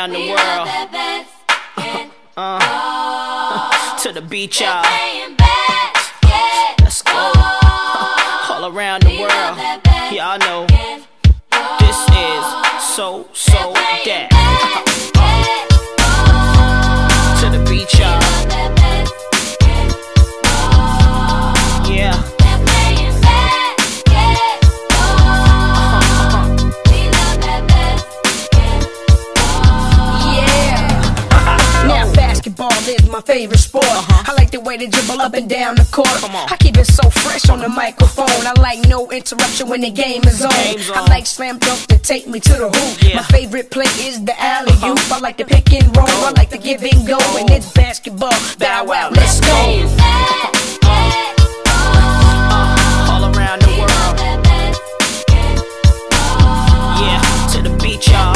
around the world. To the beach, y'all. Let's go. All around the world. Y'all know this is so that. To the beach, y'all. Yeah. Basketball is my favorite sport. I like the way they dribble up and down the court. I keep it so fresh on the microphone. I like no interruption when the game is on. I like slam dunk to take me to the hoop. My favorite play is the alley-oop. I like the pick and roll. I like the give and go. And it's basketball. Bow wow, let's go. All around the world. Yeah, to the beach, y'all.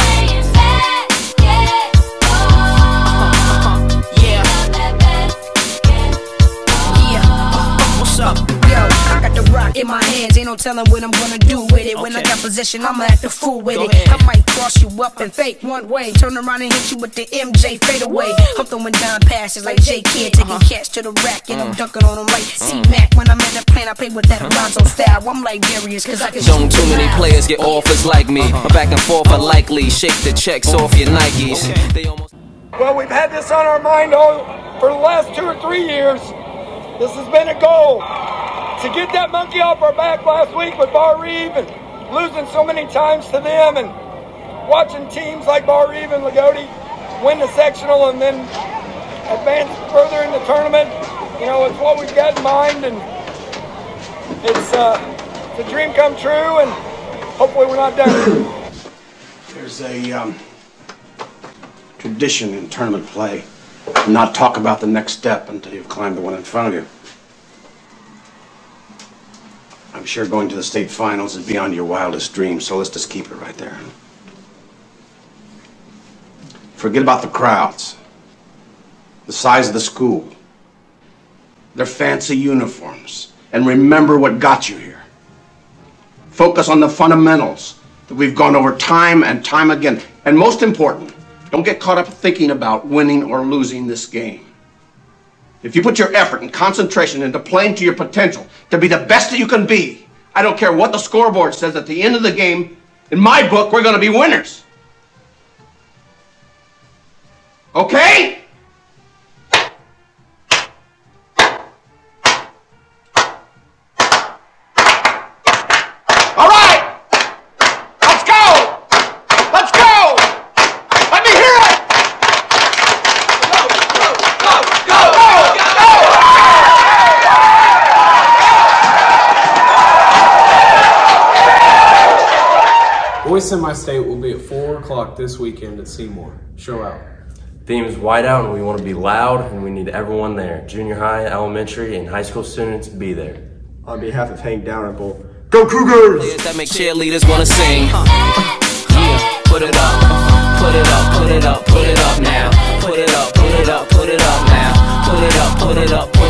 Rock in my hands, ain't no telling what I'm gonna do with it. When I got possession, I'ma act a fool with it. I might cross you up and fake one way, turn around and hit you with the MJ fadeaway. I'm throwing down passes like J Kidd, taking catch to the rack and I'm dunking on them like C-Mac. When I'm in the plane, I play with that Alonzo style. I'm like Daviess, cause I can don't too many players get offers like me. My back and forth are likely. Shake the checks off your Nikes. They almost. Well, we've had this on our mind for the last 2 or 3 years. This has been a goal. To get that monkey off our back last week with Bar Reeve and losing so many times to them and watching teams like Bar Reeve and Lagodi win the sectional and then advance further in the tournament, you know, it's what we've got in mind, and it's a dream come true, and hopefully we're not done. There's a tradition in tournament play to not talk about the next step until you've climbed the one in front of you. I'm sure going to the state finals is beyond your wildest dreams, so let's just keep it right there. Forget about the crowds, the size of the school, their fancy uniforms, and remember what got you here. Focus on the fundamentals that we've gone over time and time again. And most important, don't get caught up thinking about winning or losing this game. If you put your effort and concentration into playing to your potential, to be the best that you can be, I don't care what the scoreboard says at the end of the game, in my book, we're going to be winners. Okay? All right! Let's go! Let's go! Let me hear it! Boys Semi-State will be at 4 o'clock this weekend at Seymour. Show out. Theme is whiteout, and we want to be loud, and we need everyone there. Junior high, elementary, and high school students, be there. On behalf of Hank Downable, go Cougars! That make cheerleaders wanna sing. Yeah, put it up, put it up, put it up, put it up now. Put it up, put it up, put it up now. Put it up, put it up.